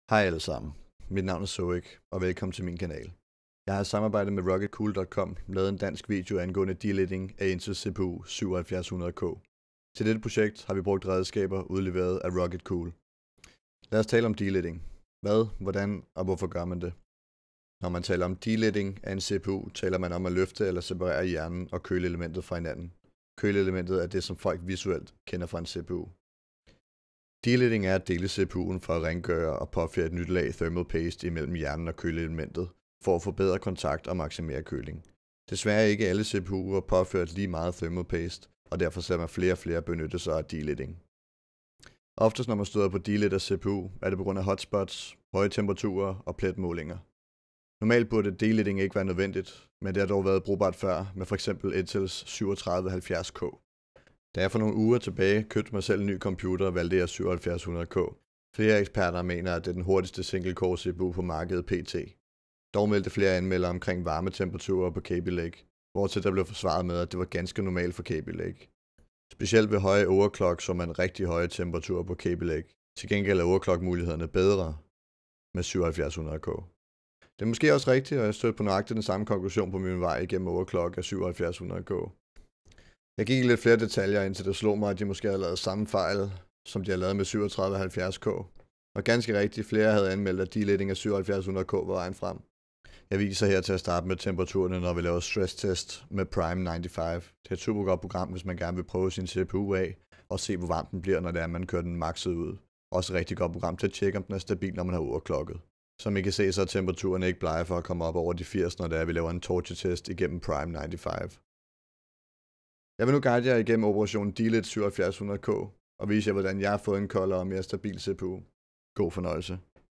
Hej alle sammen, mit navn er Zoik, og velkommen til min kanal. Jeg har samarbejdet med RocketCool.com lavet en dansk video angående deleting af Intel CPU 7700K. Til dette projekt har vi brugt redskaber udleveret af RocketCool. Lad os tale om deleting. Hvad, hvordan og hvorfor gør man det? Når man taler om deleting af en CPU, taler man om at løfte eller separere hjernen og køleelementet fra hinanden. Køleelementet er det, som folk visuelt kender fra en CPU. Deleting er at dele CPU'en for at rengøre og påføre et nyt lag thermal paste imellem hjernen og køleelementet, for at forbedre kontakt og maksimere køling. Desværre er ikke alle CPU'er påført lige meget thermal paste, og derfor ser man flere og flere benytte sig af deleting. Oftest når man støder på delet af CPU, er det på grund af hotspots, høje temperaturer og pletmålinger. Normalt burde deleting ikke være nødvendigt, men det har dog været brugbart før med f.eks. Intels 3770K. Da jeg for nogle uger tilbage købte mig selv en ny computer og valgte 7700K. Flere eksperter mener, at det er den hurtigste single-core CPU på markedet pt. Dog meldte flere anmeldere omkring varmetemperaturer på Kaby Lake, hvortil der blev forsvaret med, at det var ganske normalt for Kaby Lake. Specielt ved høje overclock så man rigtig høje temperaturer på Kaby Lake. Til gengæld er overclock-mulighederne bedre med 7700K. Det er måske også rigtigt, og jeg stødte på nøjagtigt den samme konklusion på min vej igennem overclock af 7700K. Jeg gik i lidt flere detaljer, indtil det slog mig, at de måske havde lavet samme fejl, som de har lavet med 3770K. Og ganske rigtigt, flere havde anmeldt, at deleting af 7700K var vejen frem. Jeg viser her til at starte med temperaturerne, når vi laver stress test med Prime 95. Det er et super godt program, hvis man gerne vil prøve sin CPU af, og se hvor varm den bliver, når det er, man kører den maxet ud. Også et rigtig godt program til at tjekke, om den er stabil, når man har overklokket. Som I kan se, så er temperaturerne ikke blege for at komme op over de 80, når det er, vi laver en torture test igennem Prime 95. Jeg vil nu guide jer igennem operationen Delete 7700K og vise jer, hvordan jeg har fået en koldere og mere stabil CPU. God fornøjelse.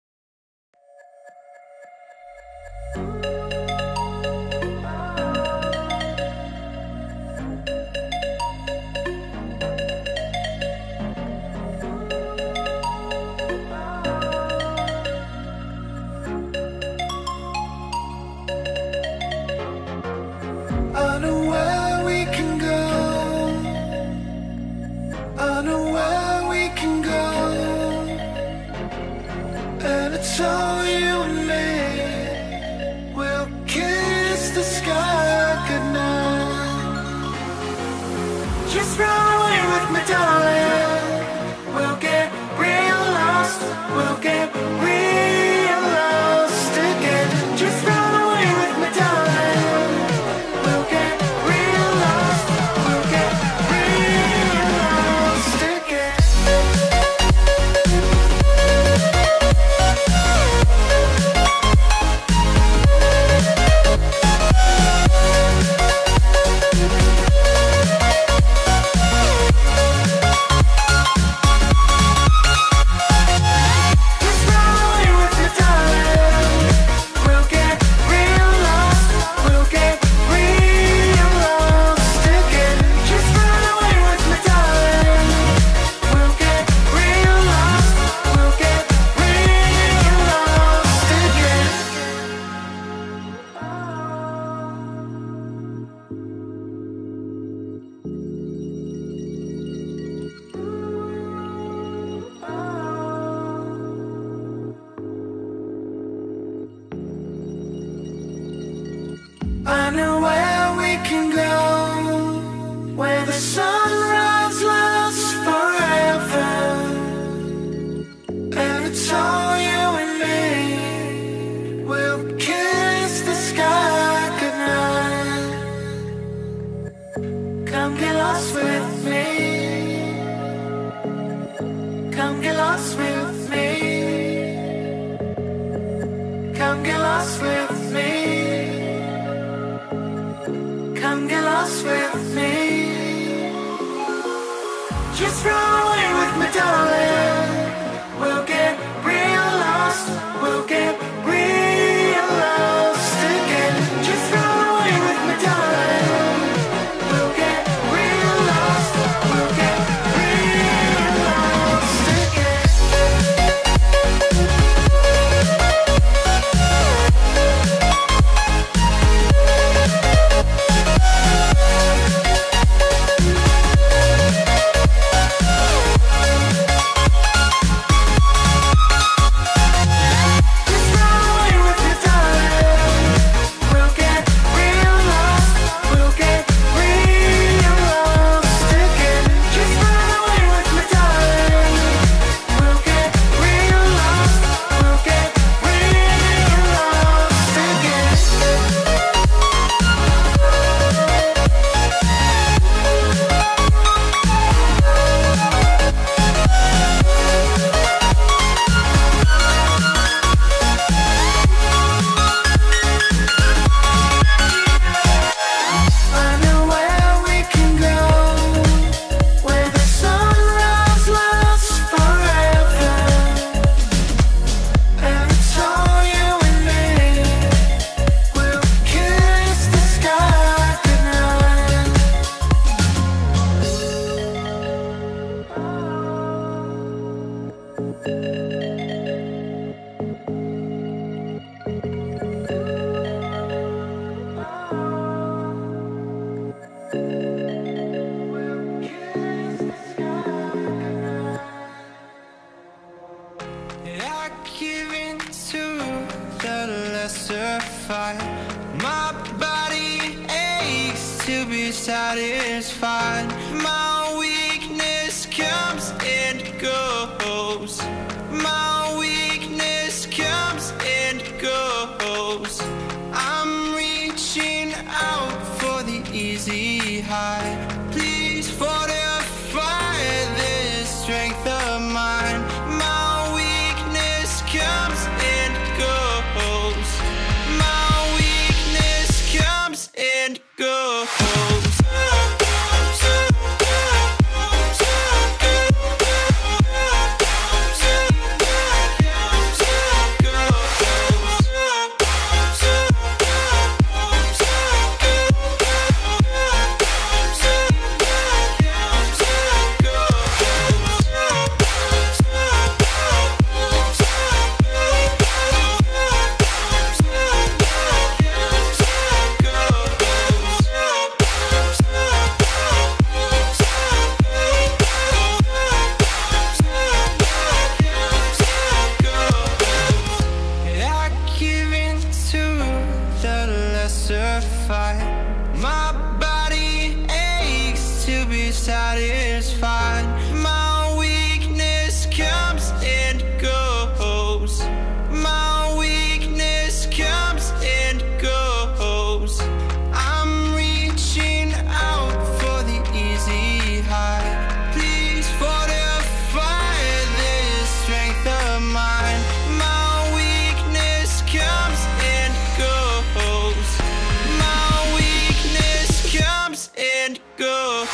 So you and me will kiss the sky goodnight. Just run away with me, darling. We'll get real lost. We'll get real lost again. Just run away with me, darling. We'll get real lost. We'll get real lost again. I know where we can go, where the sunrise lasts forever, and it's all you and me. We'll kiss the sky goodnight. Come get lost with me. Come get lost with me. Come get lost with me. Come get lost with me. Just run away with me, darling. We'll get real lost. We'll get real lost again. Just run away with me, darling. We'll get real lost. We'll get real lost again. lesser fight. My body aches to be satisfied. My weakness comes and goes. My weakness comes and goes. I'm reaching out for the easy high. Please fortify this strength of mine. My weakness comes and goes. My weakness comes and goes. My body aches to be satisfied. My weakness comes and goes. My weakness comes and goes. I'm reaching out for the easy high. Please fortify this strength of mine. My weakness comes and goes. And go.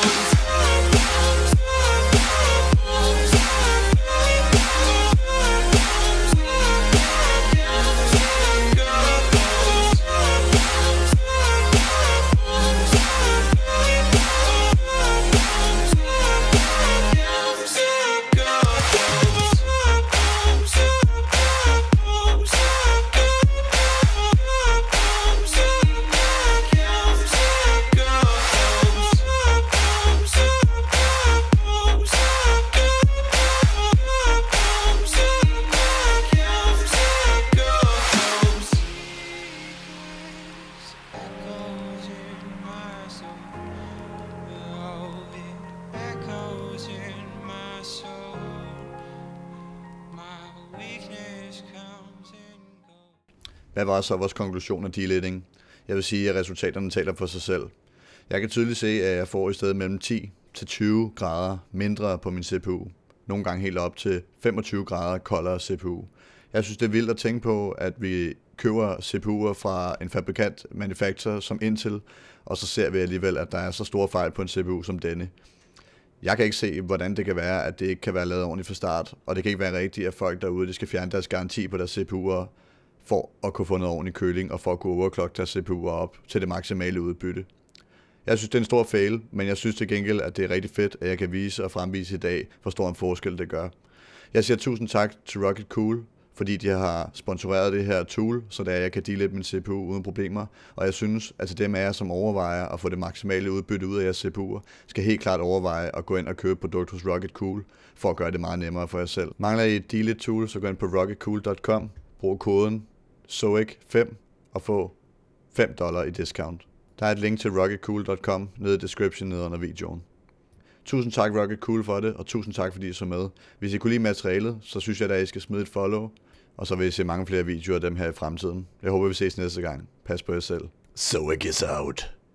Hvad var så vores konklusion af deletting? Jeg vil sige, at resultaterne taler for sig selv. Jeg kan tydeligt se, at jeg får i stedet mellem 10 til 20 grader mindre på min CPU. Nogle gange helt op til 25 grader koldere CPU. Jeg synes, det er vildt at tænke på, at vi køber CPU'er fra en fabrikant manufacturer som Intel, og så ser vi alligevel, at der er så store fejl på en CPU som denne. Jeg kan ikke se, hvordan det kan være, at det ikke kan være lavet ordentligt fra start, og det kan ikke være rigtigt, at folk derude de skal fjerne deres garanti på deres CPU'er for at kunne få noget ordentlig køling og for at kunne overclock deres CPU'er op til det maksimale udbytte. Jeg synes, det er en stor fail, men jeg synes til gengæld, at det er rigtig fedt, at jeg kan vise og fremvise i dag, hvor stor en forskel det gør. Jeg siger tusind tak til Rocket Cool, fordi de har sponsoreret det her tool, så der jeg kan delete min CPU uden problemer. Og jeg synes, at til dem af jer, som overvejer at få det maksimale udbytte ud af jeres CPU'er, skal helt klart overveje at gå ind og købe et produkt hos Rocket Cool, for at gøre det meget nemmere for jer selv. Mangler I et delete tool, så gå ind på rocketcool.com, brug koden SOIC5 og få $5 i discount. Der er et link til rocketcool.com nede i description nede under videoen. Tusind tak Rocket Cool for det, og tusind tak fordi I så med. Hvis I kunne lide materialet, så synes jeg at I skal smide et follow, og så vil I se mange flere videoer af dem her i fremtiden. Jeg håber vi ses næste gang. Pas på jer selv. SOIC is out.